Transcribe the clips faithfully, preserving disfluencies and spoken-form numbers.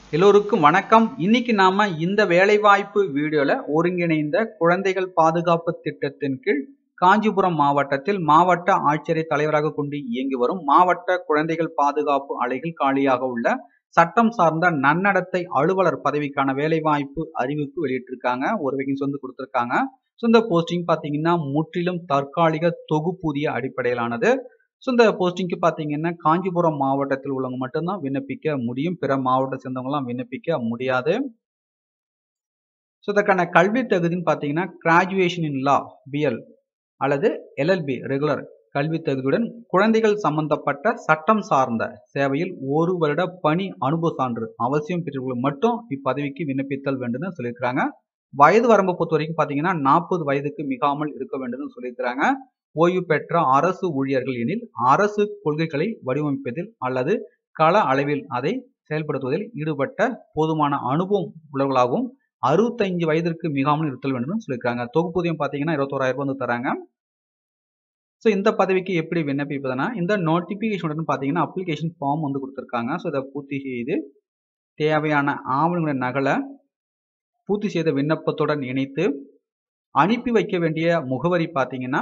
எல்லோருக்கும் வணக்கம். இன்னைக்கு நாம இந்த வேலைவாய்ப்பு வீடியோல ஒருங்கிணைந்த குழந்தைகள் பாதுகாப்பு திட்டத்தின் கீழ் காஞ்சிபுரம் மாவட்டத்தில் மாவட்ட ஆட்சியரை தலைவராக கொண்டு இயங்கி வரும் மாவட்ட குழந்தைகள் பாதுகாப்பு அலைகள் காலியாக உள்ள சட்டம் சார்ந்த நன்னடத்தை அலுவலர் பதவிக்கான வேலைவாய்ப்பு அறிவிப்பு வெளியிட்டிருக்காங்க. ஒரு வேகன்சி வந்து கொடுத்திருக்காங்க. ஸோ இந்த போஸ்டிங் பார்த்தீங்கன்னா முற்றிலும் தற்காலிக தொகுப்பூதிய அடிப்படையிலானது. ஸோ இந்த போஸ்டிங்க்கு பார்த்தீங்கன்னா காஞ்சிபுரம் மாவட்டத்தில் உள்ளவங்க மட்டும்தான் விண்ணப்பிக்க முடியும். பிற மாவட்டத்தை சேர்ந்தவங்கலாம் விண்ணப்பிக்க முடியாது. ஸோ இதற்கான கல்வி தகுதின்னு பார்த்தீங்கன்னா கிராஜுவேஷன் இன் லா பிஎல் அல்லது எல்எல்பி ரெகுலர் கல்வி தகுதியுடன் குழந்தைகள் சம்பந்தப்பட்ட சட்டம் சார்ந்த சேவையில் ஒரு வருட பணி அனுபவ சான்று அவசியம் பெற்றவர்கள் மட்டும் இப்பதவிக்கு விண்ணப்பித்தல் வேண்டும் சொல்லியிருக்கிறாங்க. வயது வரம்பு பொறுத்த வரைக்கும் பார்த்தீங்கன்னா நாற்பது வயதுக்கு மிகாமல் இருக்க வேண்டும் சொல்லியிருக்கிறாங்க. ஓய்வு பெற்ற அரசு ஊழியர்கள் எனில் அரசு கொள்கைகளை வடிவமைப்பதில் அல்லது கள அளவில் அதை செயல்படுத்துவதில் ஈடுபட்ட போதுமான அனுபவம் உள்ளவர்களாகவும் அறுபத்தைந்து வயதிற்கு மிகாமல் இருத்தல் வேண்டும் சொல்லியிருக்காங்க. தொகுப்பூதியம் பார்த்தீங்கன்னா இருபத்தோராயிரம் ரூபாய் வந்து தராங்க. ஸோ இந்த பதவிக்கு எப்படி விண்ணப்பிப்பதுன்னா இந்த நோட்டிபிகேஷன் பார்த்தீங்கன்னா அப்ளிகேஷன் ஃபார்ம் வந்து கொடுத்துருக்காங்க. ஸோ இதை பூர்த்தி செய்து தேவையான ஆவணங்களின் நகலை பூர்த்தி செய்த விண்ணப்பத்துடன் இணைத்து அனுப்பி வைக்க வேண்டிய முகவரி பார்த்தீங்கன்னா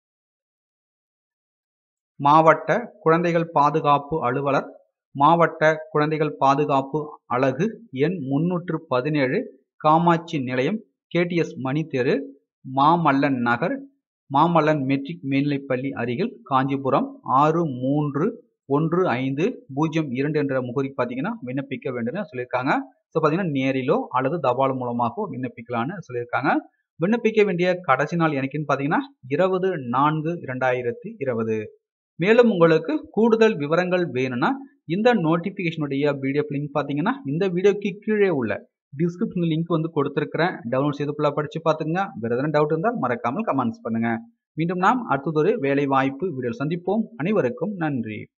மாவட்ட குழந்தைகள் பாதுகாப்பு அலுவலர், மாவட்ட குழந்தைகள் பாதுகாப்பு அலகு எண் முன்னூற்று பதினேழு, காமாட்சி நிலையம், கேடிஎஸ் மணி தெரு, மாமல்லன் நகர், மாமல்லன் மெட்ரிக் மேல்நிலைப்பள்ளி அருகில், காஞ்சிபுரம் ஆறு மூன்று ஒன்று ஐந்து பூஜ்ஜியம் இரண்டு என்ற முகவரி பார்த்தீங்கன்னா விண்ணப்பிக்க வேண்டும் சொல்லியிருக்காங்க. ஸோ பார்த்தீங்கன்னா நேரிலோ அல்லது தபால் மூலமாகவோ விண்ணப்பிக்கலான்னு சொல்லியிருக்காங்க. விண்ணப்பிக்க வேண்டிய கடைசி நாள் எனக்குன்னு பார்த்தீங்கன்னா இருபது நான்கு இரண்டாயிரத்தி இருபது. மேலும் உங்களுக்கு கூடுதல் விவரங்கள் வேணும்னா இந்த நோட்டிபிகேஷனுடைய பிடிஎஃப் லிங்க் பார்த்தீங்கன்னா இந்த வீடியோக்கு கீழே உள்ள டிஸ்கிரிப்ஷன் லிங்க் வந்து கொடுத்துருக்கிறேன். டவுன்லோட் செய்து ஃபுல்லாக படிச்சு பார்த்துங்க. வேறு எதனா டவுட் இருந்தால் மறக்காமல் கமெண்ட்ஸ் பண்ணுங்க. மீண்டும் நாம் அடுத்ததொரு வேலை வாய்ப்பு வீடியோ சந்திப்போம். அனைவருக்கும் நன்றி.